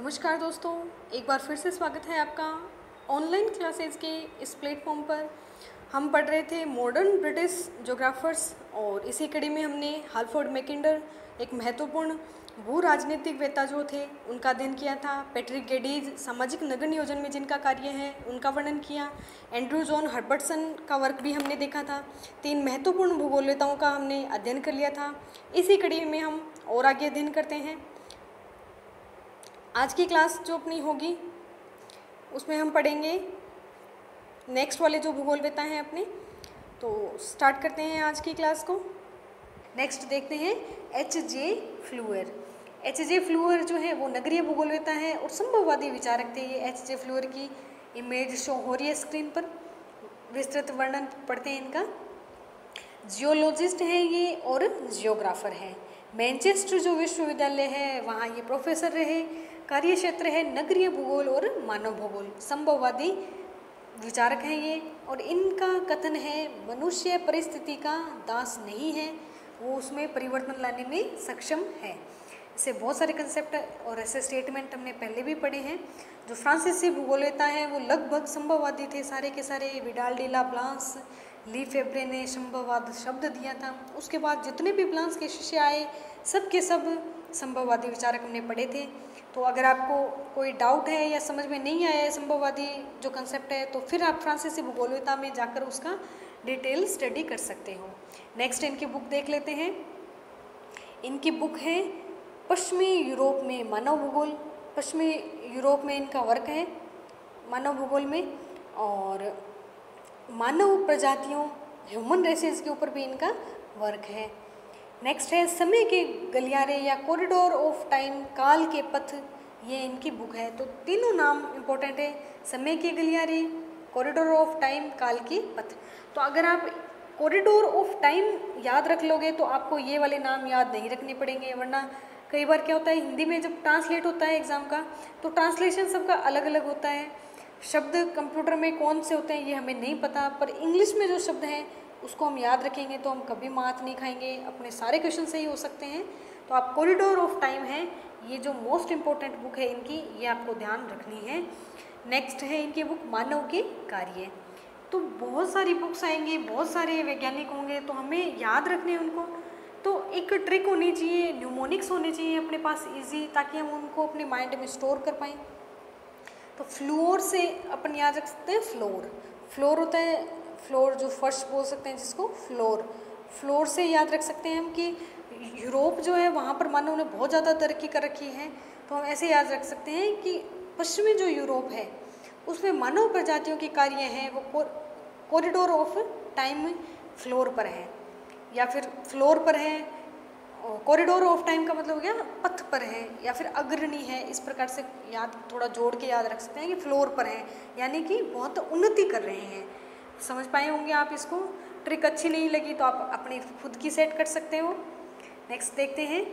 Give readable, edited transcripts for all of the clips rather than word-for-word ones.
नमस्कार दोस्तों, एक बार फिर से स्वागत है आपका ऑनलाइन क्लासेस के इस प्लेटफॉर्म पर। हम पढ़ रहे थे मॉडर्न ब्रिटिश ज्योग्राफर्स और इसी कड़ी में हमने हाल्फोर्ड मैकिंडर, एक महत्वपूर्ण भू राजनीतिक वेता जो थे उनका अध्ययन किया था। पैट्रिक गेडीज सामाजिक नगर नियोजन में जिनका कार्य है उनका वर्णन किया। एंड्रू जॉन हर्बर्टसन का वर्क भी हमने देखा था। 3 महत्वपूर्ण भूगोलवेताओं का हमने अध्ययन कर लिया था। इसी कड़ी में हम और आगे अध्ययन करते हैं। आज की क्लास जो अपनी होगी उसमें हम पढ़ेंगे नेक्स्ट वाले जो भूगोलवेता हैं अपने। तो स्टार्ट करते हैं आज की क्लास को। नेक्स्ट देखते हैं H.J. फ्लूअर। H.J. फ्लूअर जो है वो नगरीय भूगोलवेता है और संभववादी विचारक थे। ये H.J. फ्लूअर की इमेज शो हो रही है स्क्रीन पर, विस्तृत वर्णन पढ़ते हैं इनका। जियोलॉजिस्ट हैं ये और जियोग्राफर हैं। मैनचेस्टर जो विश्वविद्यालय है वहाँ ये प्रोफेसर रहे। कार्य क्षेत्र है नगरीय भूगोल और मानव भूगोल। संभववादी विचारक हैं ये और इनका कथन है मनुष्य परिस्थिति का दास नहीं है, वो उसमें परिवर्तन लाने में सक्षम है। इससे बहुत सारे कंसेप्ट और ऐसे स्टेटमेंट हमने पहले भी पढ़े हैं। जो फ्रांसीसी भूगोलवेता हैं वो लगभग संभववादी थे सारे के सारे। विडाल डी ला ब्लांस, ली फेब्रे ने संभववाद शब्द दिया था। उसके बाद जितने भी ब्लांस के शिष्य आए सब के सब संभववादी विचारक हमने पढ़े थे। तो अगर आपको कोई डाउट है या समझ में नहीं आया है संभववादी जो कंसेप्ट है तो फिर आप फ्रांसीसी भूगोलवेता में जाकर उसका डिटेल स्टडी कर सकते हो। नेक्स्ट इनकी बुक देख लेते हैं। इनकी बुक है पश्चिमी यूरोप में मानव भूगोल। पश्चिमी यूरोप में इनका वर्क है मानव भूगोल में, और मानव प्रजातियों ह्यूमन रेसेस के ऊपर भी इनका वर्क है। नेक्स्ट है समय के गलियारे या कॉरिडोर ऑफ टाइम, काल के पथ, ये इनकी बुक है। तो तीनों नाम इम्पोर्टेंट है, समय के गलियारे, कॉरिडोर ऑफ टाइम, काल के पथ। तो अगर आप कॉरिडोर ऑफ टाइम याद रख लोगे तो आपको ये वाले नाम याद नहीं रखने पड़ेंगे, वरना कई बार क्या होता है हिंदी में जब ट्रांसलेट होता है एग्ज़ाम का तो ट्रांसलेशन सबका अलग अलग होता है। शब्द कंप्यूटर में कौन से होते हैं ये हमें नहीं पता, पर इंग्लिश में जो शब्द हैं उसको हम याद रखेंगे तो हम कभी मात नहीं खाएंगे, अपने सारे क्वेश्चन सही हो सकते हैं। तो आप कॉरिडोर ऑफ टाइम है, ये जो मोस्ट इम्पोर्टेंट बुक है इनकी, ये आपको ध्यान रखनी है। नेक्स्ट है इनकी बुक मानव के कार्य। तो बहुत सारी बुक्स आएंगी, बहुत सारे वैज्ञानिक होंगे तो हमें याद रखने उनको। तो एक ट्रिक होनी चाहिए, न्यूमोनिक्स होने चाहिए अपने पास ईजी, ताकि हम उनको अपने माइंड में स्टोर कर पाएँ। तो फ्लोर से अपन याद रख सकते हैं फ्लोर। फ्लोर होता है, फ्लोर जो फर्श बोल सकते हैं जिसको फ्लोर। फ्लोर से याद रख सकते हैं हम कि यूरोप जो है वहाँ पर मानव ने बहुत ज़्यादा तरक्की कर रखी है। तो हम ऐसे याद रख सकते हैं कि पश्चिमी जो यूरोप है उसमें मानव प्रजातियों की कार्य हैं वो कॉरिडोर ऑफ टाइम फ्लोर पर है, या फिर फ्लोर पर है। कॉरिडोर ऑफ टाइम का मतलब हो गया पथ पर है या फिर अग्रणी है। इस प्रकार से याद थोड़ा जोड़ के याद रख सकते हैं कि फ्लोर पर है, यानी कि बहुत उन्नति कर रहे हैं। समझ पाए होंगे आप इसको। ट्रिक अच्छी नहीं लगी तो आप अपनी खुद की सेट कर सकते हो। नेक्स्ट देखते हैं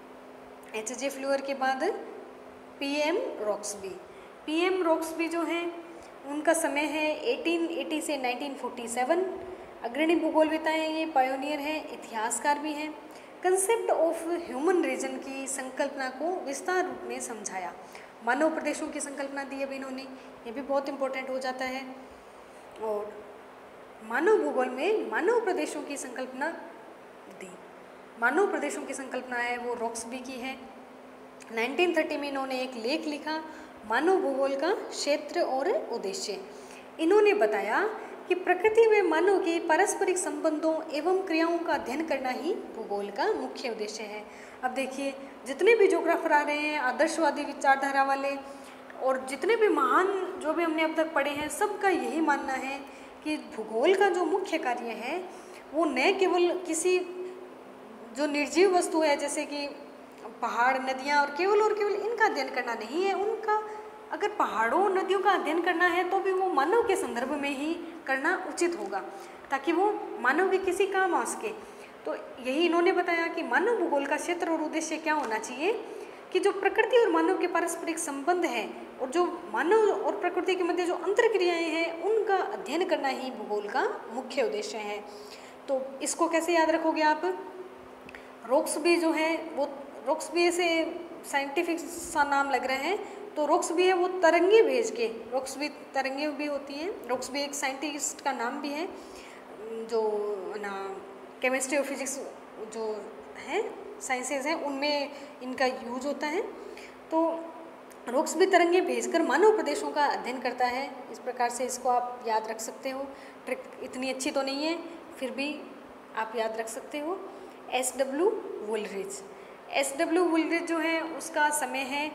H.J. फ्लूअर के बाद P.M. रॉक्सबी। P.M. रॉक्सबी जो हैं उनका समय है 1880 से 1947। अग्रणी भूगोलवेता हैं ये, पायोनियर हैं, इतिहासकार भी हैं। कंसेप्ट ऑफ ह्यूमन रीजन की संकल्पना को विस्तार रूप में समझाया। मानव प्रदेशों की संकल्पना दी अब इन्होंने, ये भी बहुत इंपॉर्टेंट हो जाता है। और मानव भूगोल में मानव प्रदेशों की संकल्पना दी। मानव प्रदेशों की संकल्पना है वो रॉक्सबी की है। 1930 में इन्होंने एक लेख लिखा, मानव भूगोल का क्षेत्र और उद्देश्य। इन्होंने बताया कि प्रकृति व मानव के पारस्परिक संबंधों एवं क्रियाओं का अध्ययन करना ही भूगोल का मुख्य उद्देश्य है। अब देखिए जितने भी ज्योग्राफर आ रहे हैं आदर्शवादी विचारधारा वाले, और जितने भी महान जो भी हमने अब तक पढ़े हैं, सबका यही मानना है कि भूगोल का जो मुख्य कार्य है वो न केवल किसी जो निर्जीव वस्तु है जैसे कि पहाड़, नदियाँ और केवल इनका अध्ययन करना नहीं है। उनका अगर पहाड़ों नदियों का अध्ययन करना है तो भी वो मानव के संदर्भ में ही करना उचित होगा, ताकि वो मानव के किसी काम आ सके। तो यही इन्होंने बताया कि मानव भूगोल का क्षेत्र और उद्देश्य क्या होना चाहिए कि जो प्रकृति और मानव के पारस्परिक संबंध है और जो मानव और प्रकृति के मध्य जो अंतर्क्रियाएं हैं उनका अध्ययन करना ही भूगोल का मुख्य उद्देश्य है। तो इसको कैसे याद रखोगे आप? रॉक्सबी जो है वो, रॉक्सबी से साइंटिफिक सा नाम लग रहे हैं तो रोक्सबी है वो तरंगे भेज के, रोक्सबी तरंगे भी होती हैं, रोक्सबी एक साइंटिस्ट का नाम भी है जो ना केमिस्ट्री और फिजिक्स जो है साइंसेज हैं उनमें इनका यूज होता है। तो रोक्सबी तरंगे भेजकर मानव प्रदेशों का अध्ययन करता है। इस प्रकार से इसको आप याद रख सकते हो। ट्रिक इतनी अच्छी तो नहीं है, फिर भी आप याद रख सकते हो। एस.डब्ल्यू. वुलरिज, एस.डब्ल्यू. वुलरिज जो है उसका समय है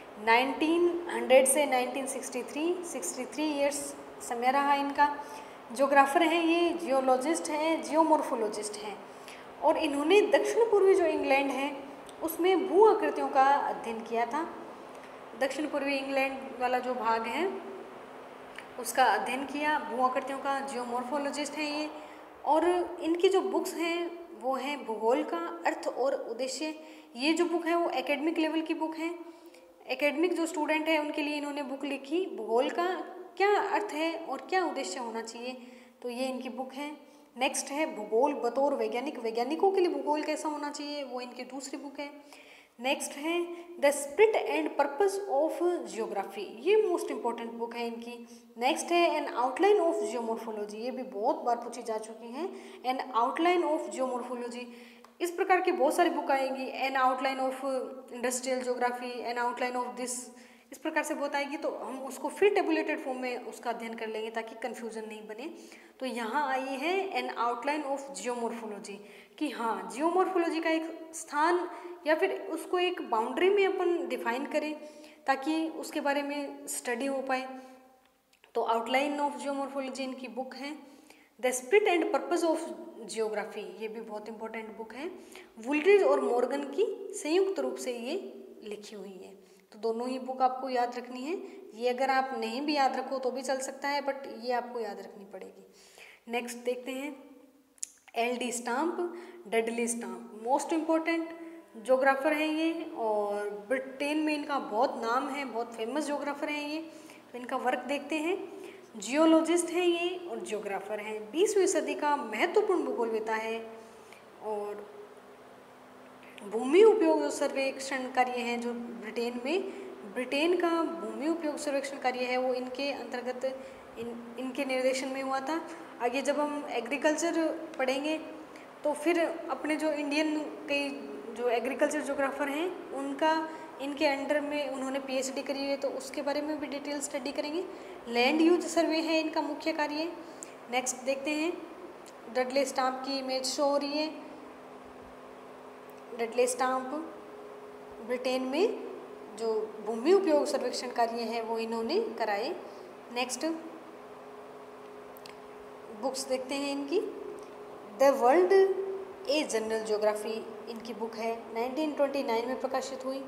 1900 से 1963, 63 ईयर्स समय रहा इनका। ज्योग्राफर हैं ये, जियोलॉजिस्ट हैं, जियोमॉर्फोलॉजिस्ट हैं और इन्होंने दक्षिण पूर्वी जो इंग्लैंड है उसमें भू आकृतियों का अध्ययन किया था। दक्षिण पूर्वी इंग्लैंड वाला जो भाग है उसका अध्ययन किया, भू आकृतियों का। जियोमॉर्फोलॉजिस्ट हैं ये और इनकी जो बुक्स हैं वो हैं भूगोल का अर्थ और उद्देश्य। ये जो बुक है वो एकेडमिक लेवल की बुक है। एकेडमिक जो स्टूडेंट है उनके लिए इन्होंने बुक लिखी, भूगोल का क्या अर्थ है और क्या उद्देश्य होना चाहिए, तो ये इनकी बुक है। नेक्स्ट है भूगोल बतौर वैज्ञानिक, वैज्ञानिकों के लिए भूगोल कैसा होना चाहिए, वो इनकी दूसरी बुक है। नेक्स्ट है the spirit and purpose of geography, ये मोस्ट इंपॉर्टेंट बुक है इनकी। नेक्स्ट है एन आउटलाइन ऑफ जियोमॉर्फोलॉजी, ये भी बहुत बार पूछी जा चुकी हैं। एन आउटलाइन ऑफ जियोमॉर्फोलॉजी, इस प्रकार की बहुत सारी बुक आएंगी। An outline of industrial geography, an outline of this, इस प्रकार से बहुत आएगी। तो हम उसको फिर टेबुलेटेड फॉर्म में उसका अध्ययन कर लेंगे ताकि कन्फ्यूजन नहीं बने। तो यहाँ आई है एन आउटलाइन ऑफ जियोमॉर्फोलॉजी कि हाँ जियोमॉर्फोलॉजी का एक स्थान या फिर उसको एक बाउंड्री में अपन डिफाइन करें ताकि उसके बारे में स्टडी हो पाए। तो आउटलाइन ऑफ जियोमॉर्फोलॉजी इनकी बुक है। The spirit and purpose of geography, ये भी बहुत इंपॉर्टेंट बुक है। वुलरिज और मॉर्गन की संयुक्त रूप से ये लिखी हुई है। तो दोनों ही बुक आपको याद रखनी है। ये अगर आप नहीं भी याद रखो तो भी चल सकता है, बट ये आपको याद रखनी पड़ेगी। नेक्स्ट देखते हैं L D. Stamp, Dudley Stamp, most important geographer हैं ये और ब्रिटेन में इनका बहुत नाम है, बहुत फेमस ज्योग्राफर हैं ये। तो इनका वर्क देखते हैं। जियोलॉजिस्ट हैं ये और ज्योग्राफर हैं। 20वीं सदी का महत्वपूर्ण भूगोलवेता है और भूमि उपयोग सर्वेक्षण कार्य हैं जो ब्रिटेन का भूमि उपयोग सर्वेक्षण कार्य है वो इनके अंतर्गत इनके निर्देशन में हुआ था। आगे जब हम एग्रीकल्चर पढ़ेंगे तो फिर अपने जो इंडियन कई जो एग्रीकल्चर ज्योग्राफर हैं उनका इनके अंडर में उन्होंने पीएचडी करी है तो उसके बारे में भी डिटेल स्टडी करेंगे। लैंड यूज सर्वे है इनका मुख्य कार्य। नेक्स्ट देखते हैं डडले स्टाम्प की इमेज शो हो रही है। डडले स्टाम्प ब्रिटेन में जो भूमि उपयोग सर्वेक्षण कार्य है वो इन्होंने कराए। नेक्स्ट बुक्स देखते हैं इनकी। The world a general geography इनकी बुक है, 1929 में प्रकाशित हुई।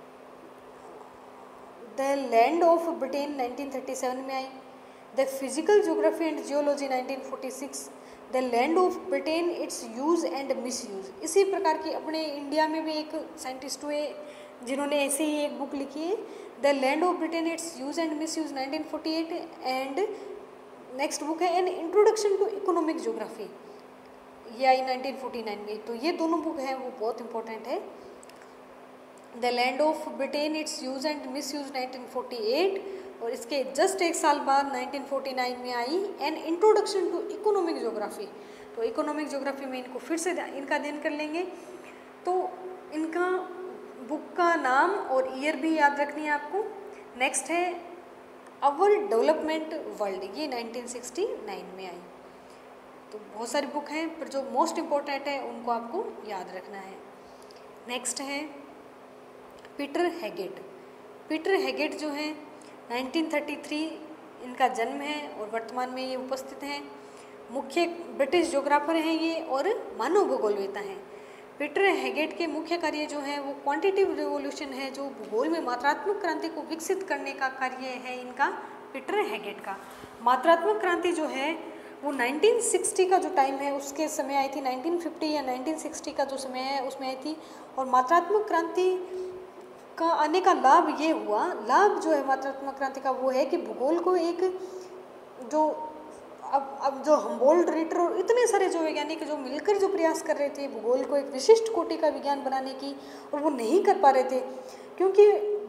द लैंड ऑफ ब्रिटेन 1937 में आई। The physical geography and geology 1946। The land of Britain its use and misuse, इसी प्रकार की अपने इंडिया में भी एक साइंटिस्ट हुए जिन्होंने ऐसे ही एक बुक लिखी है, the land of Britain its use and misuse 1948। And next book है an introduction to economic geography, ये आई 1949 में। तो ये दोनों बुक हैं वो बहुत इंपॉर्टेंट है। The land of Britain its use and misuse 1948 और इसके जस्ट एक साल बाद 1949 में आई an introduction to economic geography. तो इकोनॉमिक ज्योग्राफी में इनको फिर से इनका अध्ययन कर लेंगे। तो इनका बुक का नाम और ईयर भी याद रखनी है आपको। नेक्स्ट है अवर डेवलपमेंट वर्ल्ड, ये 1969 में आई। तो बहुत सारी बुक हैं पर जो मोस्ट इम्पोर्टेंट है उनको आपको याद रखना है। नेक्स्ट है पीटर हेगेट। पीटर हेगेट जो है 1933 इनका जन्म है और वर्तमान में ये उपस्थित हैं। मुख्य ब्रिटिश ज्योग्राफर हैं ये और मानव भूगोलवेता हैं। पीटर हेगेट के मुख्य कार्य जो है वो क्वांटिटेटिव रिवोल्यूशन है, जो भूगोल में मात्रात्मक क्रांति को विकसित करने का कार्य है इनका पीटर हेगेट का। मात्रात्मक क्रांति जो है वो 1960 का जो टाइम है उसके समय आई थी, 1950 या 1960 का जो समय है उसमें आई थी। और मात्रात्मक क्रांति का आने का लाभ ये हुआ, लाभ जो है मात्रात्मक क्रांति का वो है कि भूगोल को एक जो अब जो हम्बोल्ट, रिटर और इतने सारे जो वैज्ञानिक जो मिलकर जो प्रयास कर रहे थे भूगोल को एक विशिष्ट कोटि का विज्ञान बनाने की, और वो नहीं कर पा रहे थे क्योंकि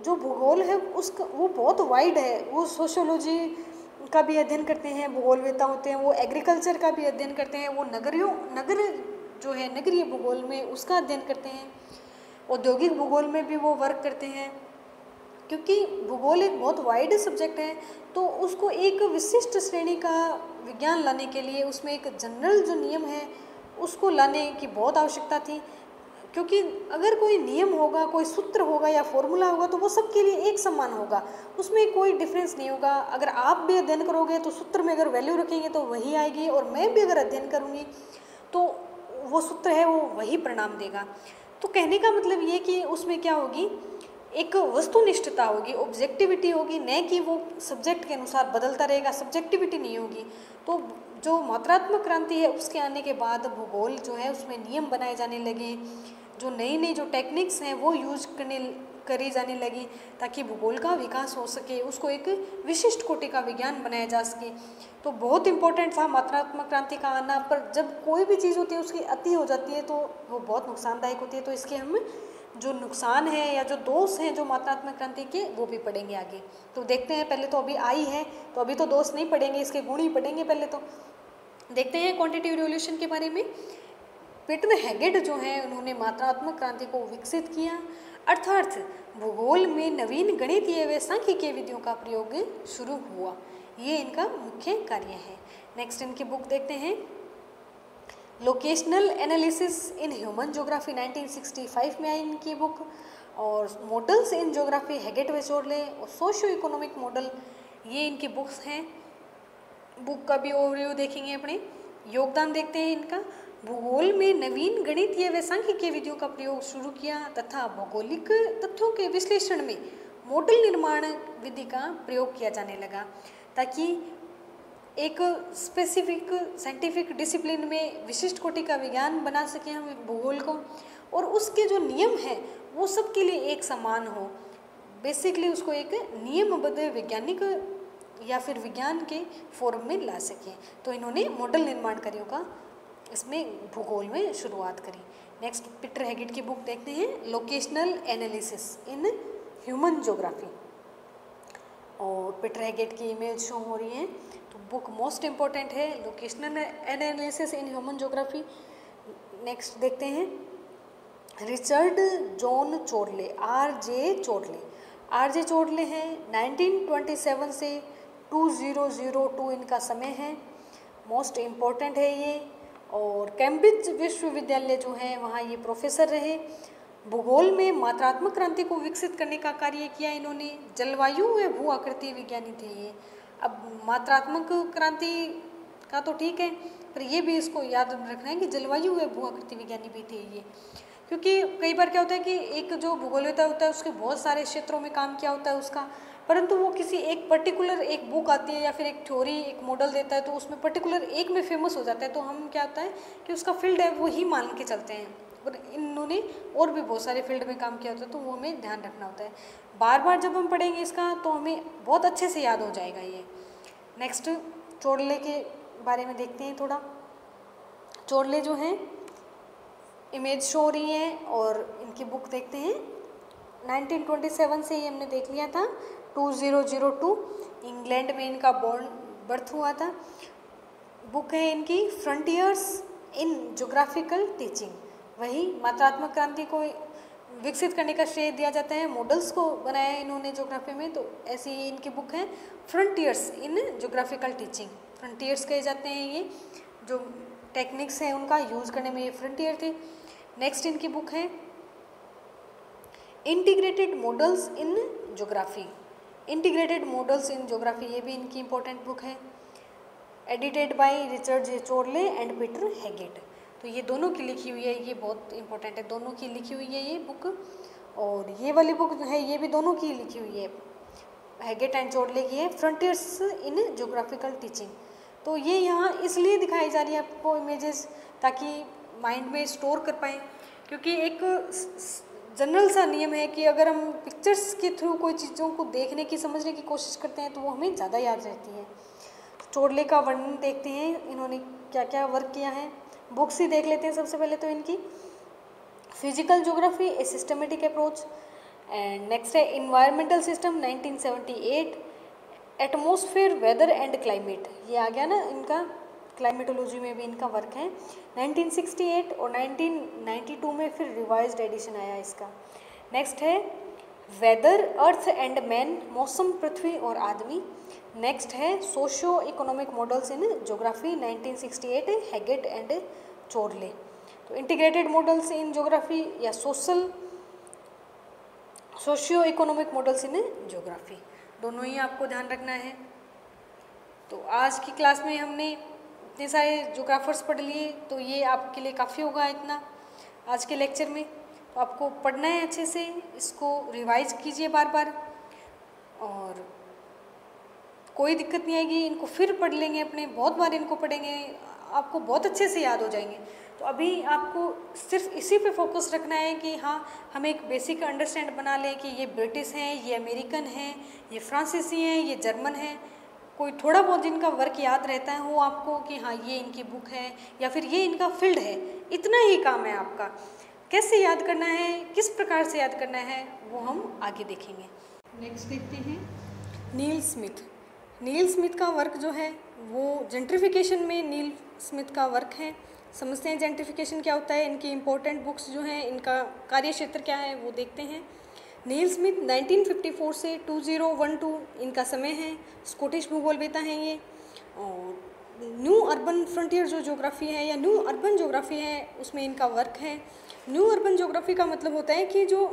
जो भूगोल है उसका वो बहुत वाइड है। वो सोशियोलॉजी का भी अध्ययन करते हैं, भूगोलवेत्ता होते हैं, वो एग्रीकल्चर का भी अध्ययन करते हैं, वो नगर जो है नगरीय भूगोल में उसका अध्ययन करते हैं, औद्योगिक भूगोल में भी वो वर्क करते हैं। क्योंकि भूगोल एक बहुत वाइड सब्जेक्ट है, तो उसको एक विशिष्ट श्रेणी का विज्ञान लाने के लिए उसमें एक जनरल जो नियम है उसको लाने की बहुत आवश्यकता थी। क्योंकि अगर कोई नियम होगा, कोई सूत्र होगा या फॉर्मूला होगा तो वो सबके लिए एक समान होगा, उसमें कोई डिफरेंस नहीं होगा। अगर आप भी अध्ययन करोगे तो सूत्र में अगर वैल्यू रखेंगे तो वही आएगी, और मैं भी अगर अध्ययन करूँगी तो वो सूत्र है वो वही परिणाम देगा। तो कहने का मतलब ये कि उसमें क्या होगी, एक वस्तुनिष्ठता होगी, ऑब्जेक्टिविटी होगी, न कि वो सब्जेक्ट के अनुसार बदलता रहेगा, सब्जेक्टिविटी नहीं होगी। तो जो मात्रात्मक क्रांति है उसके आने के बाद भूगोल जो है उसमें नियम बनाए जाने लगे, जो नई नई जो टेक्निक्स हैं वो यूज करी जाने लगी, ताकि भूगोल का विकास हो सके, उसको एक विशिष्ट कोटि का विज्ञान बनाया जा सके। तो बहुत इंपॉर्टेंट था मात्रात्मक क्रांति का आना। पर जब कोई भी चीज़ होती है उसकी अति हो जाती है तो वो बहुत नुकसानदायक होती है। तो इसके हम जो नुकसान है या जो दोष हैं जो मात्रात्मक क्रांति के वो भी पढ़ेंगे आगे। तो देखते हैं, पहले तो अभी आई है तो अभी तो दोष नहीं पढ़ेंगे, इसके गुण ही पढ़ेंगे। पहले तो देखते हैं क्वांटिटेटिव रिवॉल्यूशन के बारे में। पीटर हेगेट जो है उन्होंने मात्रात्मक क्रांति को विकसित किया, अर्थात भूगोल में नवीन गणितीय व सांख्यिकीय विधियों का प्रयोग शुरू हुआ। ये इनका मुख्य कार्य है। नेक्स्ट इनकी बुक देखते हैं, locational analysis in human geography 1965 में आई इनकी बुक, और मॉडल्स इन ज्योग्राफी हेगेट व चोर्ले, और सोशियो इकोनॉमिक मॉडल, ये इनकी बुक्स हैं। बुक का भी ओवरव्यू देखेंगे, अपने योगदान देखते हैं इनका। भूगोल में नवीन गणितीय व सांख्यिकीय विधियों का प्रयोग शुरू किया तथा भौगोलिक तथ्यों के विश्लेषण में मॉडल निर्माण विधि का प्रयोग किया जाने लगा, ताकि एक स्पेसिफिक साइंटिफिक डिसिप्लिन में विशिष्ट कोटि का विज्ञान बना सकें हम भूगोल को, और उसके जो नियम हैं वो सबके लिए एक समान हो। बेसिकली उसको एक नियमबद्ध वैज्ञानिक या फिर विज्ञान के फॉर्म में ला सकें। तो इन्होंने मॉडल निर्माण कार्यों का इसमें भूगोल में शुरुआत करी। नेक्स्ट पीटर हेगेट की बुक देखते हैं, locational analysis in human geography, और पीटर हेगेट की इमेज शो हो रही है। तो बुक मोस्ट इम्पॉर्टेंट है, locational analysis in human geography. Next देखते हैं, Richard John Chorley, R J Chorley हैं। 1927 से 2002 इनका समय है, मोस्ट इम्पॉर्टेंट है ये। और कैम्ब्रिज विश्वविद्यालय जो है वहाँ ये प्रोफेसर रहे। भूगोल में मात्रात्मक क्रांति को विकसित करने का कार्य किया इन्होंने। जलवायु व भू आकृति विज्ञानी थे ये। अब मात्रात्मक क्रांति का तो ठीक है, पर ये भी इसको याद रखना है कि जलवायु व भू आकृति विज्ञानी भी थे ये। क्योंकि कई बार क्या होता है कि एक जो भूगोलवेत्ता होता है उसके बहुत सारे क्षेत्रों में काम किया होता है उसका, परंतु वो किसी एक पर्टिकुलर एक बुक आती है या फिर एक थ्योरी एक मॉडल देता है तो उसमें पर्टिकुलर एक में फेमस हो जाता है, तो हम क्या होता है कि उसका फील्ड है वो ही मान के चलते हैं। और इन्होंने और भी बहुत सारे फील्ड में काम किया होता है, तो वो हमें ध्यान रखना होता है। बार बार जब हम पढ़ेंगे इसका तो हमें बहुत अच्छे से याद हो जाएगा ये। नेक्स्ट चोर्ले के बारे में देखते हैं थोड़ा। चोर्ले जो हैं इमेज शो हो रही है, और इनकी बुक देखते हैं। 1927 से ये हमने देख लिया था, 2002 इंग्लैंड में इनका बर्थ हुआ था। बुक है इनकी फ्रंटियर्स इन ज्योग्राफिकल टीचिंग। वही मात्रात्मक क्रांति को विकसित करने का श्रेय दिया जाता है, मॉडल्स को बनाया है इन्होंने ज्योग्राफी में, तो ऐसी ही इनकी बुक है frontiers in geographical teaching. Frontiers कहे जाते हैं ये जो टेक्निक्स हैं उनका यूज़ करने में ये फ्रंटियर थे। नेक्स्ट इनकी बुक है integrated models in geography. Integrated models in geography ये भी इनकी इंपॉर्टेंट बुक है, edited by Richard J Chorley and Peter Haggett. तो ये दोनों की लिखी हुई है, ये बहुत इंपॉर्टेंट है, दोनों की लिखी हुई है ये बुक। और ये वाली बुक जो है ये भी दोनों की लिखी हुई है, हेगेट एंड चोर्ले की है, फ्रंटियर्स इन ज्योग्राफिकल टीचिंग। तो ये यहाँ इसलिए दिखाई जा रही है आपको इमेजेस, ताकि माइंड में स्टोर कर पाएँ, क्योंकि एक जनरल सा नियम है कि अगर हम पिक्चर्स के थ्रू कोई चीज़ों को देखने की समझने की कोशिश करते हैं तो वो हमें ज़्यादा याद रहती है। चोर्ले का वर्णन देखते हैं, इन्होंने क्या क्या वर्क किया है। बुक्स ही देख लेते हैं सबसे पहले तो इनकी। Physical geography a systematic approach, and next है environmental system 1978, atmosphere, weather and climate, ये आ गया ना इनका, क्लाइमेटोलॉजी में भी इनका वर्क है 1968, और 1992 में फिर रिवाइज्ड एडिशन आया इसका। नेक्स्ट है वेदर, अर्थ एंड मैन, मौसम, पृथ्वी और आदमी। नेक्स्ट है socio economic models in geography 1968, Haggett and Chorley. तो इंटीग्रेटेड मॉडल्स इन ज्योग्राफी या socio economic models in geography, दोनों ही आपको ध्यान रखना है। तो आज की क्लास में हमने इतने सारे ज्योग्राफर्स पढ़ लिए, तो ये आपके लिए काफ़ी होगा इतना आज के लेक्चर में। तो आपको पढ़ना है अच्छे से, इसको रिवाइज कीजिए बार बार, और कोई दिक्कत नहीं आएगी, इनको फिर पढ़ लेंगे, अपने बहुत बार इनको पढ़ेंगे, आपको बहुत अच्छे से याद हो जाएंगे। तो अभी आपको सिर्फ इसी पे फोकस रखना है कि हाँ, हम एक बेसिक अंडरस्टैंड बना लें कि ये ब्रिटिश हैं, ये अमेरिकन हैं, ये फ्रांसीसी हैं, ये जर्मन हैं। कोई थोड़ा बहुत जिनका वर्क याद रहता है वो आपको कि हाँ ये इनकी बुक है या फिर ये इनका फील्ड है, इतना ही काम है आपका। कैसे याद करना है, किस प्रकार से याद करना है, वो हम आगे देखेंगे। नेक्स्ट देखते हैं नील स्मिथ। नील स्मिथ का वर्क जो है वो जेंट्रिफिकेशन में नील स्मिथ का वर्क है। समझते हैं जेंट्रिफिकेशन क्या होता है, इनकी इम्पोर्टेंट बुक्स जो हैं, इनका कार्य क्षेत्र क्या है वो देखते हैं। नील स्मिथ 1954 से 2012 इनका समय है, स्कॉटिश भूगोलवेता हैं ये। और न्यू अर्बन फ्रंटियर जो ज्योग्राफी है या न्यू अर्बन ज्योग्राफी है, उसमें इनका वर्क है। न्यू अर्बन ज्योग्राफी का मतलब होता है कि जो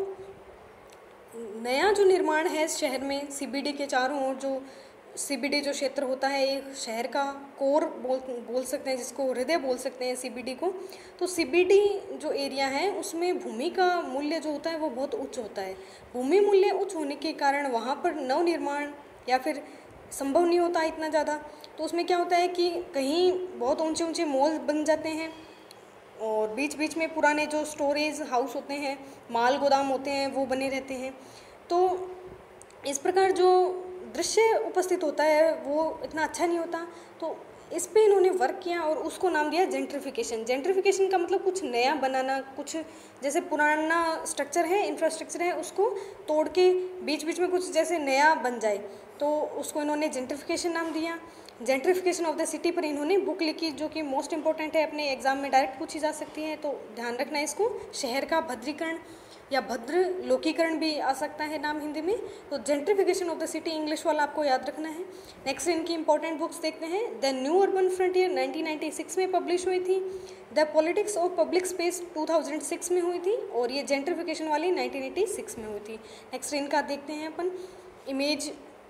नया जो निर्माण है शहर में, सीबीडी के चारों ओर जो सीबीडी जो क्षेत्र होता है, एक शहर का कोर बोल सकते हैं, जिसको हृदय बोल सकते हैं सीबीडी को। तो सीबीडी जो एरिया है उसमें भूमि का मूल्य जो होता है वो बहुत उच्च होता है। भूमि मूल्य उच्च होने के कारण वहाँ पर नव निर्माण या फिर संभव नहीं होता इतना ज़्यादा। तो उसमें क्या होता है कि कहीं बहुत ऊंचे ऊंचे मॉल बन जाते हैं, और बीच बीच में पुराने जो स्टोरेज हाउस होते हैं, माल गोदाम होते हैं, वो बने रहते हैं। तो इस प्रकार जो दृश्य उपस्थित होता है वो इतना अच्छा नहीं होता। तो इस पे इन्होंने वर्क किया और उसको नाम दिया जेंट्रिफिकेशन। जेंट्रिफिकेशन का मतलब कुछ नया बनाना, कुछ जैसे पुराना स्ट्रक्चर है, इंफ्रास्ट्रक्चर है, उसको तोड़ के बीच बीच में कुछ जैसे नया बन जाए, तो उसको इन्होंने जेंट्रिफिकेशन नाम दिया। जेंट्रिफिकेशन ऑफ द सिटी पर इन्होंने बुक लिखी, जो कि मोस्ट इंपॉर्टेंट है, अपने एग्जाम में डायरेक्ट पूछी जा सकती है, तो ध्यान रखना है इसको। शहर का भद्रीकरण या भद्र लोकीकरण भी आ सकता है नाम हिंदी में। तो gentrification of the city English वाला आपको याद रखना है। नेक्स्ट इनकी इंपॉर्टेंट बुक्स देखते हैं। द न्यू अर्बन फ्रंटियर 1996 में पब्लिश हुई थी। The politics of public space 2006 में हुई थी, और ये जेंट्रिफिकेशन वाली 1986 में हुई थी। नेक्स्ट इनका देखते हैं अपन इमेज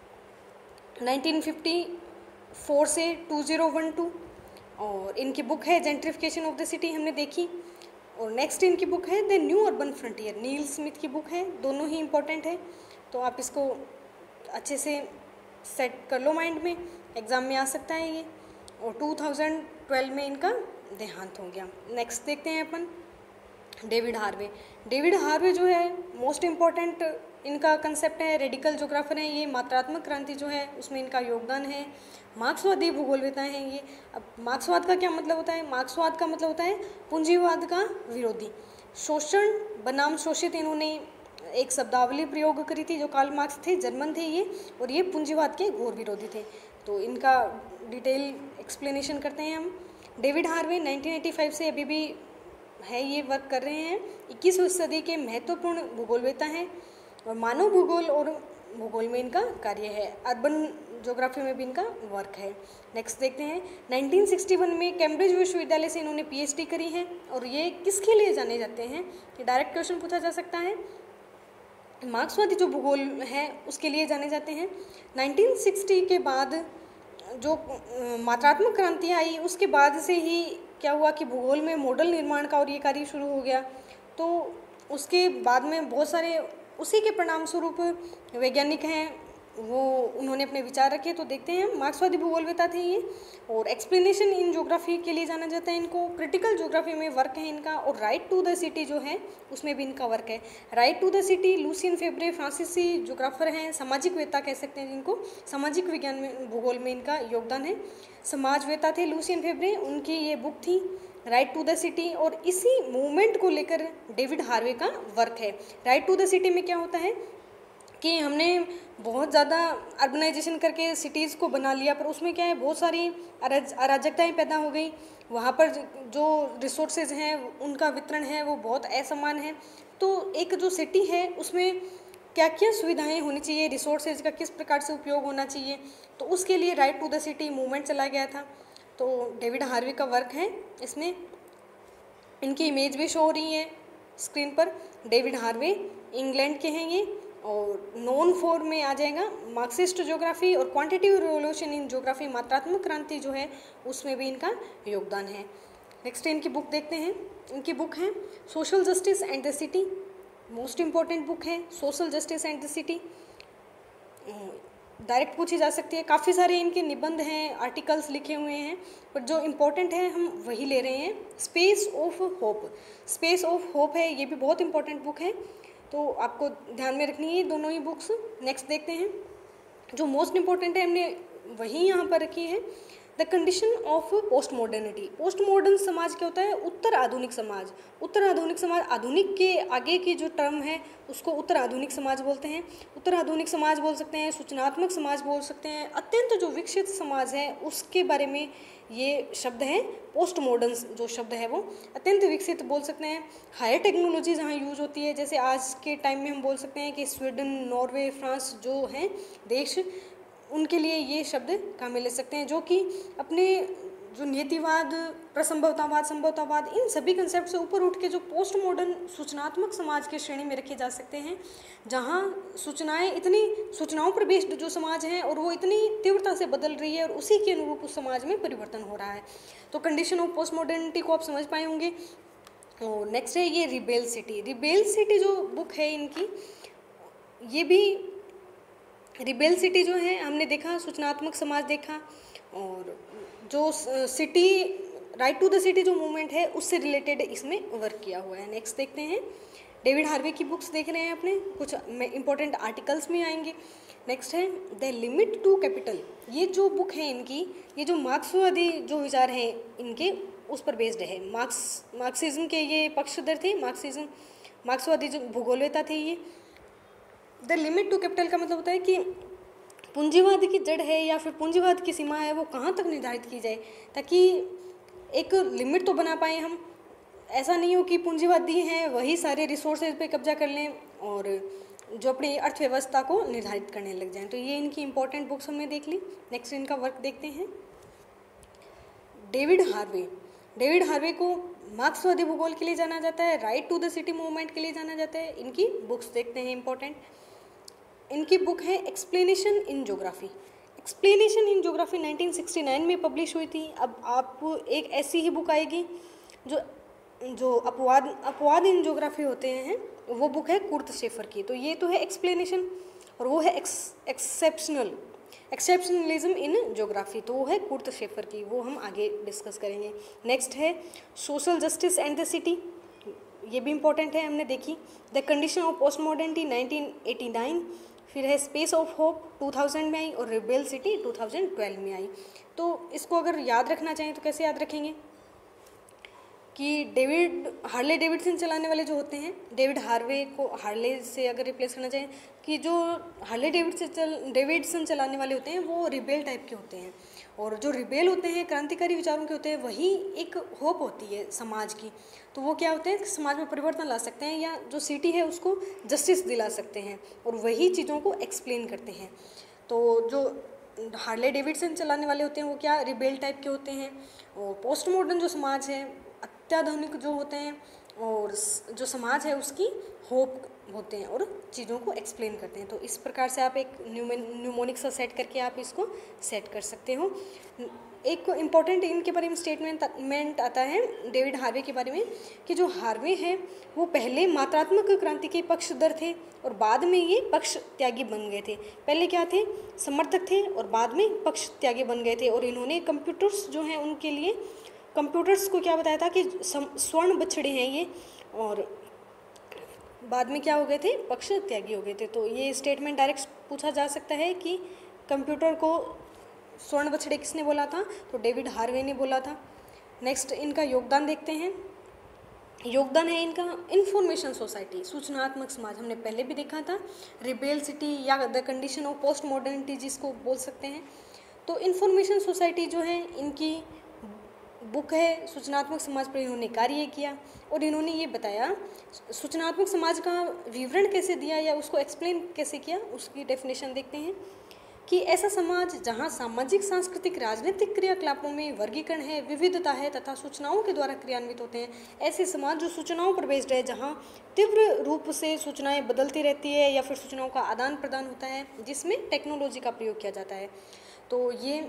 1954 से 2012, और इनकी बुक है जेंट्रिफिकेशन ऑफ द सिटी, हमने देखी। और नेक्स्ट इनकी बुक है the new urban frontier, Neil Smith की बुक है, दोनों ही इम्पोर्टेंट है। तो आप इसको अच्छे से सेट कर लो माइंड में, एग्ज़ाम में आ सकता है ये। और 2012 में इनका देहांत हो गया। नेक्स्ट देखते हैं अपन डेविड हार्वे। डेविड हार्वे जो है मोस्ट इम्पॉर्टेंट इनका कंसेप्ट है, रेडिकल ज्योग्राफर हैं ये। मात्रात्मक क्रांति जो है उसमें इनका योगदान है। मार्क्सवादी भूगोलवेता हैं ये। अब मार्क्सवाद का क्या मतलब होता है? मार्क्सवाद का मतलब होता है पूंजीवाद का विरोधी। शोषण बनाम शोषित, इन्होंने एक शब्दावली प्रयोग करी थी, जो कार्ल मार्क्स थे, जर्मन थे ये, और ये पूंजीवाद के घोर विरोधी थे। तो इनका डिटेल एक्सप्लेनेशन करते हैं हम। डेविड हार्वे 1985 से अभी भी है, ये वर्क कर रहे हैं। 21वीं सदी के महत्वपूर्ण भूगोलवेता हैं, और मानव भूगोल और भूगोल में इनका कार्य है। अर्बन ज्योग्राफी में भी इनका वर्क है। नेक्स्ट देखते हैं 1961 में कैम्ब्रिज विश्वविद्यालय से इन्होंने पीएचडी करी है, और ये किसके लिए जाने जाते हैं, ये डायरेक्ट क्वेश्चन पूछा जा सकता है। मार्क्सवादी जो भूगोल है उसके लिए जाने जाते हैं। 1960 के बाद जो मात्रात्मक क्रांति आई, उसके बाद से ही क्या हुआ कि भूगोल में मॉडल निर्माण का और ये कार्य शुरू हो गया। तो उसके बाद में बहुत सारे उसी के परिणाम स्वरूप वैज्ञानिक हैं, वो उन्होंने अपने विचार रखे। तो देखते हैं, मार्क्सवादी भूगोलवेता थे ये, और एक्सप्लेनेशन इन ज्योग्राफी के लिए जाना जाता है इनको। क्रिटिकल ज्योग्राफी में वर्क है इनका, और राइट टू द सिटी जो है उसमें भी इनका वर्क है। Right to the city, Lucien Febvre फ्रांसीसी ज्योग्राफर हैं, सामाजिकवेता कह सकते हैं जिनको, सामाजिक विज्ञान में भूगोल में इनका योगदान है। समाजवेता थे लूसियन फेब्रे, उनकी ये बुक थी राइट टू द सिटी, और इसी मूवमेंट को लेकर डेविड हार्वे का वर्क है। राइट टू द सिटी में क्या होता है कि हमने बहुत ज़्यादा अर्बनाइजेशन करके सिटीज़ को बना लिया, पर उसमें क्या है, बहुत सारी अराजकताएँ पैदा हो गई। वहाँ पर जो रिसोर्सेज हैं उनका वितरण है वो बहुत असमान है। तो एक जो सिटी है उसमें क्या क्या सुविधाएं होनी चाहिए, रिसोर्सेज का किस प्रकार से उपयोग होना चाहिए, तो उसके लिए right to the city movement चला गया था। तो डेविड हार्वे का वर्क है इसमें। इनकी इमेज भी शो हो रही है स्क्रीन पर। डेविड हार्वे इंग्लैंड के हैं ये, और नॉन फॉर में आ जाएगा मार्क्सिस्ट ज्योग्राफी और क्वांटिटेटिव रिवोल्यूशन इन ज्योग्राफी, मात्रात्मक क्रांति जो है उसमें भी इनका योगदान है। नेक्स्ट इनकी बुक देखते हैं। इनकी बुक है social justice and the city, most important book है social justice and the city. Direct पूछी जा सकती है। काफ़ी सारे इनके निबंध हैं, आर्टिकल्स लिखे हुए हैं, पर जो इम्पोर्टेंट है हम वही ले रहे हैं। Space of hope, space of hope है, ये भी बहुत इंपॉर्टेंट बुक है, तो आपको ध्यान में रखनी है दोनों ही बुक्स। नेक्स्ट देखते हैं, जो मोस्ट इम्पॉर्टेंट है हमने वही यहाँ पर रखी है, the condition of postmodernity. Postmodern समाज क्या होता है, उत्तर आधुनिक समाज। उत्तर आधुनिक समाज, आधुनिक के आगे की जो टर्म है उसको उत्तर आधुनिक समाज बोलते हैं। उत्तर आधुनिक समाज बोल सकते हैं, सूचनात्मक समाज बोल सकते हैं, अत्यंत जो विकसित समाज है उसके बारे में ये शब्द है। पोस्ट मॉडर्न जो शब्द है वो अत्यंत विकसित बोल सकते हैं। हायर टेक्नोलॉजी जहाँ यूज होती है, जैसे आज के टाइम में हम बोल सकते हैं कि स्वीडन, नॉर्वे, फ्रांस जो हैं देश, उनके लिए ये शब्द काम में ले सकते हैं, जो कि अपने जो नीतिवाद, प्रसंभवतावाद, संभवतावाद, इन सभी कंसेप्ट से ऊपर उठ के जो पोस्ट मॉडर्न सूचनात्मक समाज के श्रेणी में रखे जा सकते हैं, जहाँ सूचनाओं पर बेस्ड जो समाज है और वो इतनी तीव्रता से बदल रही है और उसी के अनुरूप उस समाज में परिवर्तन हो रहा है। तो कंडीशन ऑफ पोस्ट मॉडर्निटी को आप समझ पाए होंगे। और नेक्स्ट है ये रिबेल सिटी। रिबेल सिटी जो बुक है इनकी, ये भी रिबेल सिटी जो है हमने देखा, सूचनात्मक समाज देखा, और जो city right to the city जो मूवमेंट है उससे रिलेटेड इसमें वर्क किया हुआ है। नेक्स्ट देखते हैं, डेविड हार्वे की बुक्स देख रहे हैं अपने, कुछ इंपॉर्टेंट आर्टिकल्स में आएंगे। नेक्स्ट है द लिमिट टू कैपिटल। ये जो बुक है इनकी, ये जो मार्क्सवादी जो विचार हैं इनके उस पर बेस्ड है। मार्क्सिज्म के ये पक्षधर थे, मार्क्सवादी जो भूगोलवेता थे ये। द लिमिट टू कैपिटल का मतलब होता है कि पूंजीवाद की जड़ है या फिर पूंजीवाद की सीमा है वो कहाँ तक निर्धारित की जाए, ताकि एक लिमिट तो बना पाए हम। ऐसा नहीं हो कि पूंजीवादी हैं वही सारे रिसोर्सेज पे कब्जा कर लें और जो अपनी अर्थव्यवस्था को निर्धारित करने लग जाएं। तो ये इनकी इंपॉर्टेंट बुक्स हमने देख ली। नेक्स्ट इनका वर्क देखते हैं, डेविड हार्वे। डेविड हार्वे को मार्क्सवादी भूगोल के लिए जाना जाता है, right to the city movement के लिए जाना जाता है। इनकी बुक्स देखते हैं इंपॉर्टेंट। इनकी बुक है explanation in geography. Explanation in geography 1969 में पब्लिश हुई थी। अब आपको एक ऐसी ही बुक आएगी जो अपवाद इन ज्योग्राफी होते हैं, वो बुक है कुर्ट शेफर की। तो ये तो है एक्सप्लेनेशन, और वो है एक्सेप्शनलिज्म इन ज्योग्राफी, तो वो है कुर्ट शेफर की, वो हम आगे डिस्कस करेंगे। नेक्स्ट है social justice and the city, ये भी इंपॉर्टेंट है, हमने देखी। The condition of postmodernity 1989, फिर है स्पेस ऑफ होप 2000 में आई, और रिबेल सिटी 2012 में आई। तो इसको अगर याद रखना चाहें तो कैसे याद रखेंगे कि हार्ले डेविडसन चलाने वाले जो होते हैं, डेविड हार्वे को हार्ले से अगर रिप्लेस करना चाहें, कि जो हार्ले डेविडसन चलाने वाले होते हैं वो रिबेल टाइप के होते हैं, और जो रिबेल होते हैं क्रांतिकारी विचारों के होते हैं, वही एक होप होती है समाज की। तो वो क्या होते हैं, समाज में परिवर्तन ला सकते हैं, या जो सिटी है उसको जस्टिस दिला सकते हैं, और वही चीज़ों को एक्सप्लेन करते हैं। तो जो हार्ले डेविडसन चलाने वाले होते हैं वो क्या, रिबेल टाइप के होते हैं। और पोस्ट मॉडर्न जो समाज है, अत्याधुनिक जो होते हैं, और जो समाज है उसकी होप होते हैं और चीज़ों को एक्सप्लेन करते हैं। तो इस प्रकार से आप एक न्यूमोनिक सा सेट करके आप इसको सेट कर सकते हो। एक इम्पॉर्टेंट इनके बारे में स्टेटमेंट आता है डेविड हार्वे के बारे में, कि जो हार्वे है वो पहले मात्रात्मक क्रांति के पक्षधर थे और बाद में ये पक्ष त्यागी बन गए थे। पहले क्या थे, समर्थक थे, और बाद में पक्ष त्यागी बन गए थे। और इन्होंने कंप्यूटर्स जो हैं उनके लिए, कंप्यूटर्स को क्या बताया था कि स्वर्ण बछड़े हैं ये, और बाद में क्या हो गए थे, पक्ष त्यागी हो गए थे। तो ये स्टेटमेंट डायरेक्ट पूछा जा सकता है कि कंप्यूटर को स्वर्ण बछड़े किसने बोला था, तो डेविड हार्वे ने बोला था। नेक्स्ट इनका योगदान देखते हैं। योगदान है इनका इंफॉर्मेशन सोसाइटी, सूचनात्मक समाज, हमने पहले भी देखा था। रिबेल सिटी या the condition of postmodernity जिसको बोल सकते हैं। तो इंफॉर्मेशन सोसाइटी जो है इनकी बुक है, सूचनात्मक समाज पर इन्होंने कार्य किया और इन्होंने ये बताया सूचनात्मक समाज का विवरण कैसे दिया या उसको एक्सप्लेन कैसे किया। उसकी डेफिनेशन देखते हैं कि ऐसा समाज जहां सामाजिक, सांस्कृतिक, राजनीतिक क्रियाकलापों में वर्गीकरण है, विविधता है तथा सूचनाओं के द्वारा क्रियान्वित होते हैं। ऐसे समाज जो सूचनाओं पर बेस्ड है, जहां तीव्र रूप से सूचनाएं बदलती रहती है या फिर सूचनाओं का आदान प्रदान होता है, जिसमें टेक्नोलॉजी का प्रयोग किया जाता है। तो ये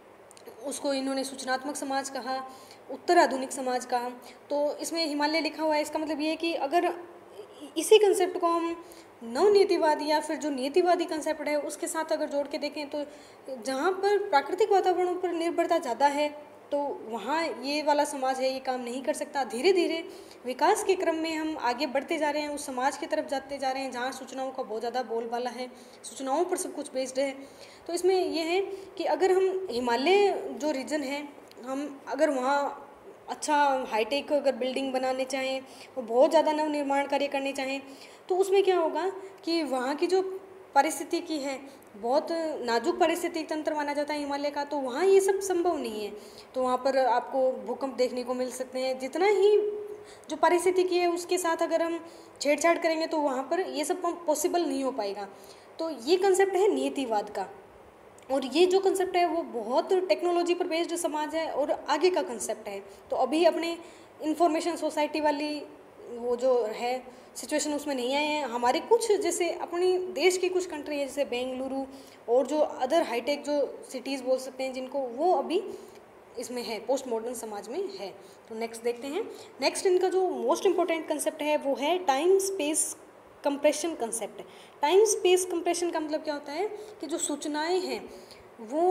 उसको इन्होंने सूचनात्मक समाज कहा, उत्तर आधुनिक समाज कहा। तो इसमें हिमालय लिखा हुआ है, इसका मतलब ये है कि अगर इसी कंसेप्ट को हम नवनीतिवादी या फिर जो नीतिवादी कंसेप्ट है उसके साथ अगर जोड़ के देखें तो जहाँ पर प्राकृतिक वातावरण पर निर्भरता ज़्यादा है तो वहाँ ये वाला समाज है ये काम नहीं कर सकता। धीरे धीरे विकास के क्रम में हम आगे बढ़ते जा रहे हैं, उस समाज की तरफ जाते जा रहे हैं जहाँ सूचनाओं का बहुत ज़्यादा बोलबाला है, सूचनाओं पर सब कुछ बेस्ड है। तो इसमें यह है कि अगर हम हिमालय जो रीजन है, हम अगर वहाँ अच्छा हाईटेक अगर बिल्डिंग बनाने चाहें और बहुत ज़्यादा नवनिर्माण कार्य करने चाहें तो उसमें क्या होगा कि वहाँ की जो पारिस्थितिकी है, बहुत नाजुक पारिस्थितिक तंत्र माना जाता है हिमालय का, तो वहाँ ये सब संभव नहीं है। तो वहाँ पर आपको भूकंप देखने को मिल सकते हैं। जितना ही जो पारिस्थितिकी है उसके साथ अगर हम छेड़छाड़ करेंगे तो वहाँ पर ये सब पॉसिबल नहीं हो पाएगा। तो ये कंसेप्ट है नीतिवाद का, और ये जो कंसेप्ट है वो बहुत टेक्नोलॉजी पर बेस्ड समाज है और आगे का कंसेप्ट है। तो अभी अपने इंफॉर्मेशन सोसाइटी वाली वो जो है सिचुएशन उसमें नहीं आए हैं। हमारे कुछ जैसे अपनी देश की कुछ कंट्री है जैसे बेंगलुरु और जो अदर हाईटेक जो सिटीज़ बोल सकते हैं जिनको, वो अभी इसमें है, पोस्ट मॉडर्न समाज में है। तो नेक्स्ट देखते हैं। नेक्स्ट इनका जो मोस्ट इम्पोर्टेंट कंसेप्ट है वो है time space compression concept. Time space compression का मतलब क्या होता है कि जो सूचनाएं हैं वो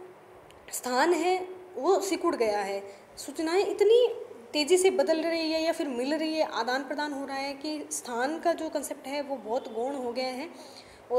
स्थान है वो सिकुड़ गया है, सूचनाएं इतनी तेज़ी से बदल रही है या फिर मिल रही है, आदान प्रदान हो रहा है कि स्थान का जो कंसेप्ट है वो बहुत गौण हो गया है और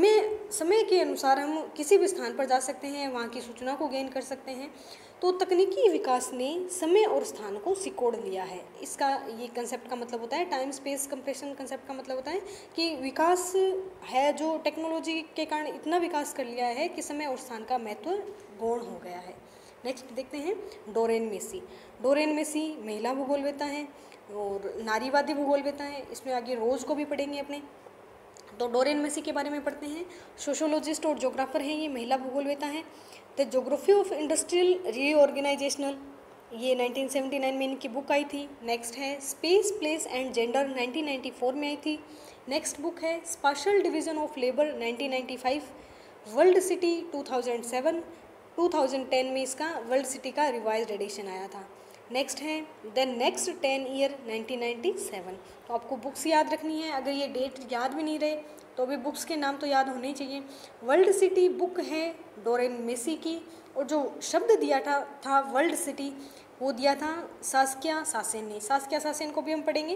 समय के अनुसार हम किसी भी स्थान पर जा सकते हैं, वहाँ की सूचना को गेन कर सकते हैं। तो तकनीकी विकास ने समय और स्थान को सिकोड़ लिया है। इसका ये कंसेप्ट का मतलब होता है, टाइम स्पेस कंप्रेशन कंसेप्ट का मतलब होता है कि विकास है जो टेक्नोलॉजी के कारण इतना विकास कर लिया है कि समय और स्थान का महत्व गौण हो गया है। नेक्स्ट देखते हैं डोरेन मेसी। डोरेन मेसी महिला भूगोलवेत्ता हैं और नारीवादी भूगोलवेत्ता हैं। इसमें आगे रोज को भी पढ़ेंगे अपने। तो डोरेन मेसी के बारे में पढ़ते हैं। सोशोलॉजिस्ट और जोग्राफर हैं, ये महिला भूगोलवेत्ता हैं। The geography of industrial reorganisational, ये 1979 में इनकी बुक आई थी। नेक्स्ट है स्पेस, प्लेस एंड जेंडर, 1994 में आई थी। नेक्स्ट बुक है spatial division of labour, 1995। World city 2007। 2010 में इसका वर्ल्ड सिटी का रिवाइज्ड एडिशन आया था। नेक्स्ट है द नेक्स्ट 10 ईयर, 1997। तो आपको बुक्स याद रखनी है, अगर ये डेट याद भी नहीं रहे तो भी बुक्स के नाम तो याद होने चाहिए। वर्ल्ड सिटी बुक है डोरेन मेसी की, और जो शब्द दिया था वर्ल्ड सिटी वो दिया था सास्किया सासेन ने। सास्किया सासेन को भी हम पढ़ेंगे।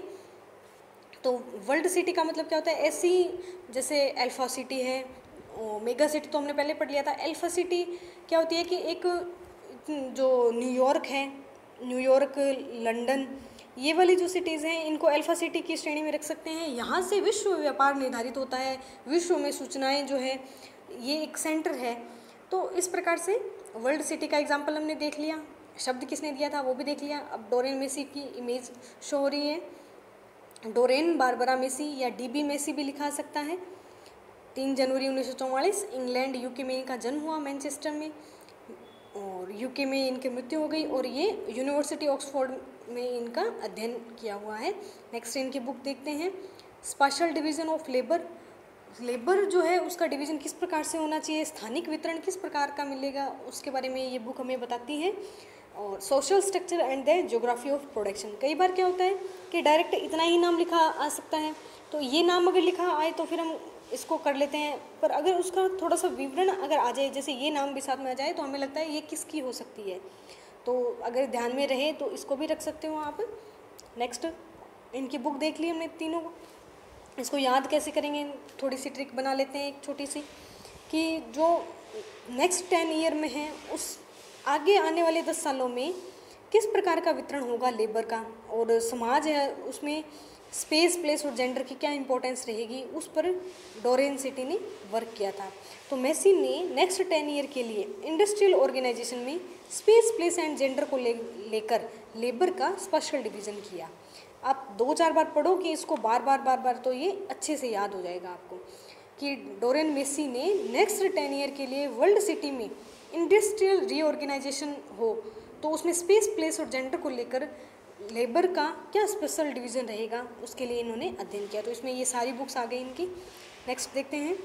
तो वर्ल्ड सिटी का मतलब क्या होता है, ऐसी जैसे अल्फा सिटी है, मेगा सिटी तो हमने पहले पढ़ लिया था। अल्फा सिटी क्या होती है कि एक जो न्यूयॉर्क है, न्यूयॉर्क, लंदन, ये वाली जो सिटीज़ हैं इनको अल्फा सिटी की श्रेणी में रख सकते हैं। यहाँ से विश्व व्यापार निर्धारित होता है, विश्व में सूचनाएं जो है ये एक सेंटर है। तो इस प्रकार से वर्ल्ड सिटी का एग्जाम्पल हमने देख लिया, शब्द किसने दिया था वो भी देख लिया। अब डोरेन मेसी की इमेज शो हो रही है। डोरेन बारबरा मेसी या डीबी मेसी भी लिखा सकता है। 3 जनवरी 1944 इंग्लैंड यूके में इनका जन्म हुआ, मैनचेस्टर में, और यूके में इनकी मृत्यु हो गई और ये यूनिवर्सिटी ऑक्सफोर्ड में इनका अध्ययन किया हुआ है। नेक्स्ट इनकी बुक देखते हैं spatial division of labour. Labour जो है उसका डिवीज़न किस प्रकार से होना चाहिए, स्थानिक वितरण किस प्रकार का मिलेगा, उसके बारे में ये बुक हमें बताती है। और social structure and the geography of production. कई बार क्या होता है कि डायरेक्ट इतना ही नाम लिखा आ सकता है, तो ये नाम अगर लिखा आए तो फिर हम इसको कर लेते हैं, पर अगर उसका थोड़ा सा विवरण अगर आ जाए, जैसे ये नाम भी साथ में आ जाए, तो हमें लगता है ये किसकी हो सकती है। तो अगर ध्यान में रहे तो इसको भी रख सकते हो आप। नेक्स्ट इनकी बुक देख ली हमने तीनों को, इसको याद कैसे करेंगे, थोड़ी सी ट्रिक बना लेते हैं एक छोटी सी, कि जो नेक्स्ट 10 ईयर में है उस आगे आने वाले 10 सालों में किस प्रकार का वितरण होगा लेबर का, और समाज है उसमें स्पेस, प्लेस और जेंडर की क्या इंपॉर्टेंस रहेगी, उस पर डोरेन सिटी ने वर्क किया था। तो मेसी ने नेक्स्ट 10 ईयर के लिए इंडस्ट्रियल ऑर्गेनाइजेशन में स्पेस, प्लेस एंड जेंडर को लेकर लेबर का स्पेशल डिवीज़न किया। आप 2-4 बार पढ़ो कि इसको बार बार तो ये अच्छे से याद हो जाएगा आपको कि डोरेन मेसी ने नेक्स्ट 10 ईयर के लिए वर्ल्ड सिटी में इंडस्ट्रियल रीऑर्गेनाइजेशन हो तो उसमें स्पेस, प्लेस और जेंडर को लेकर लेबर का क्या स्पेशल डिवीज़न रहेगा, उसके लिए इन्होंने अध्ययन किया। तो इसमें ये सारी बुक्स आ गई इनकी। नेक्स्ट देखते हैं।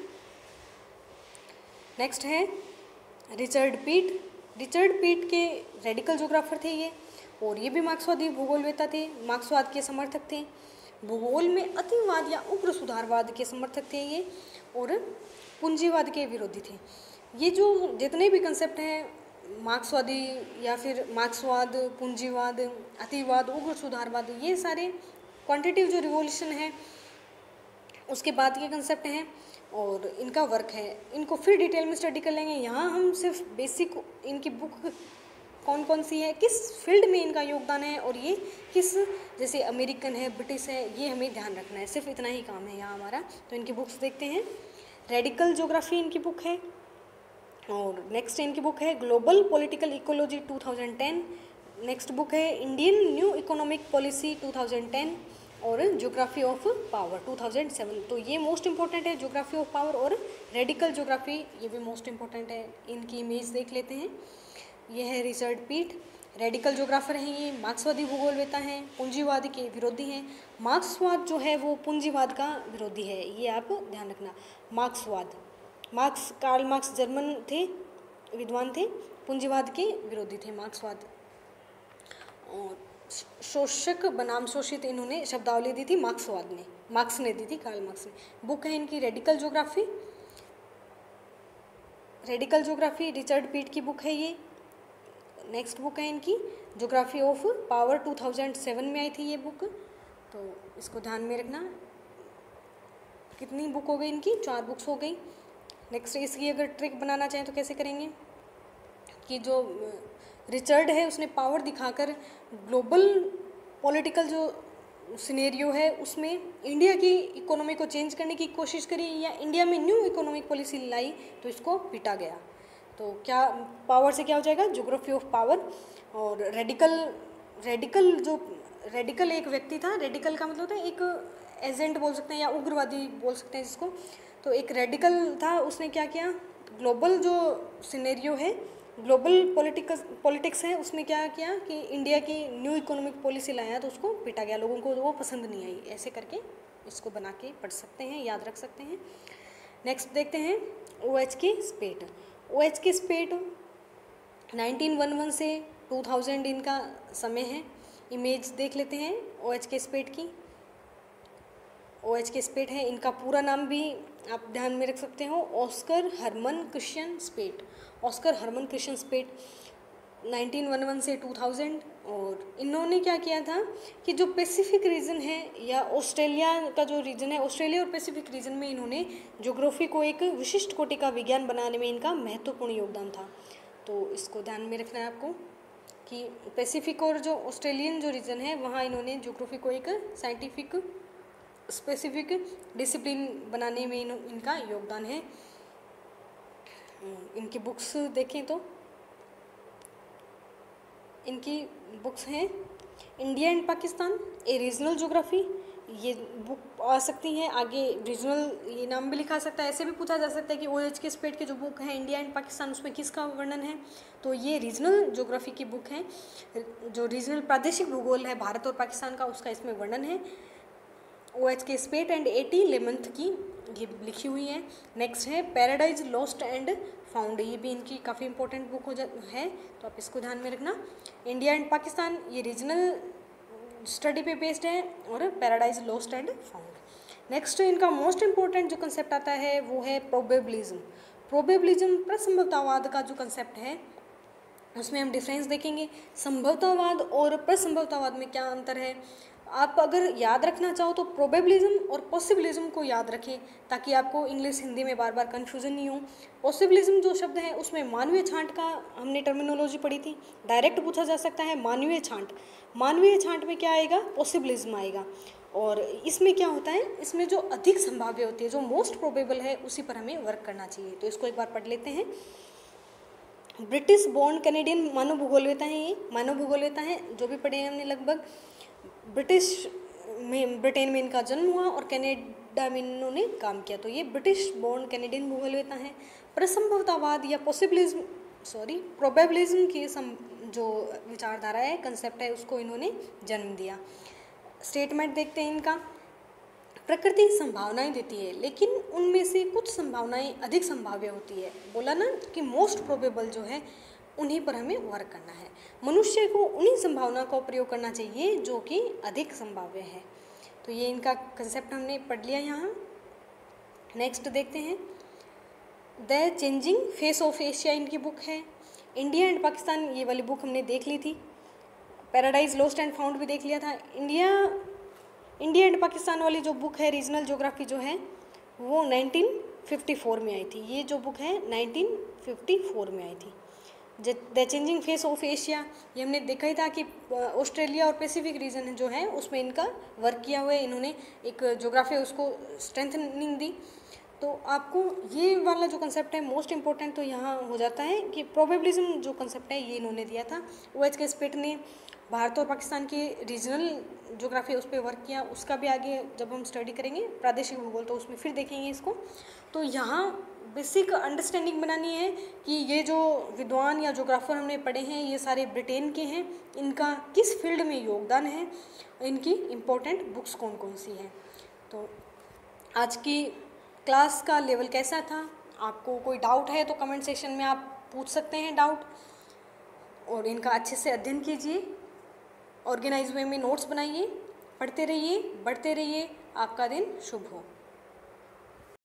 नेक्स्ट है रिचर्ड पीट। रिचर्ड पीट के रेडिकल जोग्राफर थे ये, और ये भी मार्क्सवादी भूगोलवेत्ता थे, मार्क्सवाद के समर्थक थे। भूगोल में अतिवाद या उग्र सुधारवाद के समर्थक थे ये, और पूंजीवाद के विरोधी थे। ये जो जितने भी कंसेप्ट हैं मार्क्सवादी या फिर मार्क्सवाद, पूंजीवाद, अतिवाद, उग्र सुधारवाद, ये सारे क्वांटिटेटिव जो रिवॉल्यूशन है उसके बाद के कंसेप्ट हैं और इनका वर्क है। इनको फिर डिटेल में स्टडी कर लेंगे। यहाँ हम सिर्फ बेसिक इनकी बुक कौन कौन सी है, किस फील्ड में इनका योगदान है, और ये किस, जैसे अमेरिकन है, ब्रिटिश है, ये हमें ध्यान रखना है। सिर्फ इतना ही काम है यहाँ हमारा। तो इनकी बुक्स देखते हैं। रेडिकल ज्योग्राफी इनकी बुक है, और नेक्स्ट इनकी बुक है global political ecology 2010। Next book है इंडियन न्यू इकोनॉमिक पॉलिसी 2010, और ज्योग्राफी ऑफ पावर 2007। तो ये मोस्ट इंपॉर्टेंट है, ज्योग्राफी ऑफ पावर और रेडिकल ज्योग्राफी, ये भी मोस्ट इंपॉर्टेंट है। इनकी इमेज देख लेते हैं। ये है रिचर्ड पीट, रेडिकल ज्योग्राफर हैं ये, मार्क्सवादी भूगोलवेत्ता हैं, पूंजीवाद के विरोधी हैं। मार्क्सवाद जो है वो पूंजीवाद का विरोधी है, ये आप ध्यान रखना। मार्क्सवाद, कार्ल मार्क्स जर्मन थे, विद्वान थे, पूंजीवाद के विरोधी थे मार्क्सवाद। और शोषक बनाम शोषित इन्होंने शब्दावली दी थी मार्क्स ने दी थी, कार्ल मार्क्स ने। बुक है इनकी रेडिकल ज्योग्राफी रिचर्ड पीट की बुक है ये। नेक्स्ट बुक है इनकी ज्योग्राफी ऑफ पावर 2007 में आई थी ये बुक, तो इसको ध्यान में रखना। कितनी बुक हो गई इनकी? 4 बुक्स हो गई। नेक्स्ट इसकी अगर ट्रिक बनाना चाहें तो कैसे करेंगे कि जो रिचर्ड है उसने पावर दिखाकर ग्लोबल पॉलिटिकल जो सिनेरियो है उसमें इंडिया की इकोनॉमी को चेंज करने की कोशिश करी या इंडिया में न्यू इकोनॉमिक पॉलिसी लाई, तो इसको पीटा गया। तो क्या पावर से क्या हो जाएगा? Geography of power. और रेडिकल एक व्यक्ति था, रेडिकल का मतलब होता है एक एजेंट बोल सकते हैं या उग्रवादी बोल सकते हैं जिसको। तो एक रेडिकल था, उसने क्या किया, ग्लोबल जो सिनेरियो है, ग्लोबल पॉलिटिक्स है, उसमें क्या किया कि इंडिया की न्यू इकोनॉमिक पॉलिसी लाया, तो उसको पीटा गया, लोगों को वो पसंद नहीं आई। ऐसे करके इसको बना के पढ़ सकते हैं, याद रख सकते हैं। नेक्स्ट देखते हैं OHK स्पेट 1911 से 2000 इनका समय है। इमेज देख लेते हैं OHK स्पेट की। OHK स्पेट है, इनका पूरा नाम भी आप ध्यान में रख सकते हो, ऑस्कर हरमन क्रिश्चियन स्पेट। 1911 से 2000। और इन्होंने क्या किया था कि जो पैसिफिक रीजन है या ऑस्ट्रेलिया का जो रीजन है, ऑस्ट्रेलिया और पैसिफिक रीजन में इन्होंने ज्योग्राफी को एक विशिष्ट कोटि का विज्ञान बनाने में इनका महत्वपूर्ण योगदान था। तो इसको ध्यान में रखना है आपको कि पैसिफिक और जो ऑस्ट्रेलियन जो रीजन है वहाँ इन्होंने ज्योग्राफी को एक साइंटिफिक स्पेसिफिक डिसिप्लिन बनाने में इनका योगदान है। इनकी बुक्स देखें तो इनकी बुक्स हैं India and Pakistan, a regional geography, ये बुक आ सकती है आगे। रीजनल ये नाम भी लिखा सकता है, ऐसे भी पूछा जा सकता है कि OHK स्पेट के जो बुक है इंडिया एंड पाकिस्तान, उसमें किसका वर्णन है, तो ये रीजनल ज्योग्राफी की बुक है। जो रीजनल प्रादेशिक भूगोल है भारत और पाकिस्तान का, उसका इसमें वर्णन है। OHK स्पेट and A.T. लेमंथ की ये लिखी हुई है। नेक्स्ट है पैराडाइज लॉस्ट एंड फाउंड, ये भी इनकी काफ़ी इंपॉर्टेंट बुक है, तो आप इसको ध्यान में रखना। इंडिया एंड पाकिस्तान ये रीजनल स्टडी पे बेस्ड है, और paradise lost and found. Next इनका मोस्ट इंपॉर्टेंट जो कंसेप्ट आता है वो है प्रोबेबिलिज्म प्रसंभवतावाद का जो कंसेप्ट है उसमें हम डिफरेंस देखेंगे। संभवतावाद और प्रसंभवतावाद में क्या अंतर है, आप अगर याद रखना चाहो तो प्रोबेबिलिज्म और पॉसिबिलिज्म को याद रखें, ताकि आपको इंग्लिश हिंदी में बार बार कन्फ्यूज़न नहीं हो। पॉसिबिलिज्म जो शब्द है उसमें मानवीय छांट का हमने टर्मिनोलॉजी पढ़ी थी, डायरेक्ट पूछा जा सकता है मानवीय छांट। मानवीय छांट में क्या आएगा? पॉसिबिलिज्म आएगा। और इसमें क्या होता है, इसमें जो अधिक संभाव्य होती है, जो मोस्ट प्रोबेबल है, उसी पर हमें वर्क करना चाहिए। तो इसको एक बार पढ़ लेते हैं। ब्रिटिश बोर्न कैनेडियन मानव भूगोलवेता है, ये मानव भूगोलवेता है, जो भी पढ़े हैं हमने लगभग। ब्रिटेन में इनका जन्म हुआ और कनाडा में इन्होंने काम किया, तो ये ब्रिटिश बोर्न कैनेडियन भूगोलवेता है। प्रसंभवतावाद या प्रोबेबिलिज्म की जो विचारधारा है, कंसेप्ट है, उसको इन्होंने जन्म दिया। स्टेटमेंट देखते हैं इनका। प्रकृति संभावनाएं देती है, लेकिन उनमें से कुछ संभावनाएं अधिक संभाव्य होती है। बोला ना कि मोस्ट प्रोबेबल जो है उन्हीं पर हमें वर्क करना है। मनुष्य को उन्हीं संभावना का प्रयोग करना चाहिए जो कि अधिक संभाव्य है। तो ये इनका कंसेप्ट हमने पढ़ लिया यहाँ। नेक्स्ट देखते हैं, the changing face of Asia इनकी बुक है। इंडिया एंड पाकिस्तान, ये वाली बुक हमने देख ली थी। पैराडाइज लॉस्ट एंड फाउंड भी देख लिया था। इंडिया एंड पाकिस्तान वाली जो बुक है, रीजनल ज्योग्राफी जो है, वो 1954 में आई थी। ये जो बुक है 1954 में आई थी। The changing face of Asia, ये हमने देखा ही था कि ऑस्ट्रेलिया और पैसिफिक रीजन जो है उसमें इनका वर्क किया हुआ है। इन्होंने एक ज्योग्राफी उसको स्ट्रेंथनिंग दी। तो आपको ये वाला जो कंसेप्ट है मोस्ट इम्पोर्टेंट तो यहाँ हो जाता है कि प्रोबेबिलिज्म जो कंसेप्ट है ये इन्होंने दिया था। OHK स्पिट ने भारत और पाकिस्तान की रीजनल ज्योग्राफी उस पर वर्क किया। उसका भी आगे जब हम स्टडी करेंगे प्रादेशिक भूगोल, तो उसमें फिर देखेंगे इसको। तो यहाँ बेसिक अंडरस्टैंडिंग बनानी है कि ये जो विद्वान या ज्योग्राफर हमने पढ़े हैं ये सारे ब्रिटेन के हैं, इनका किस फील्ड में योगदान है, इनकी इम्पोर्टेंट बुक्स कौन कौन सी हैं। तो आज की क्लास का लेवल कैसा था? आपको कोई डाउट है तो कमेंट सेक्शन में आप पूछ सकते हैं डाउट, और इनका अच्छे से अध्ययन कीजिए। ऑर्गेनाइज वे में नोट्स बनाइए, पढ़ते रहिए, बढ़ते रहिए। आपका दिन शुभ हो।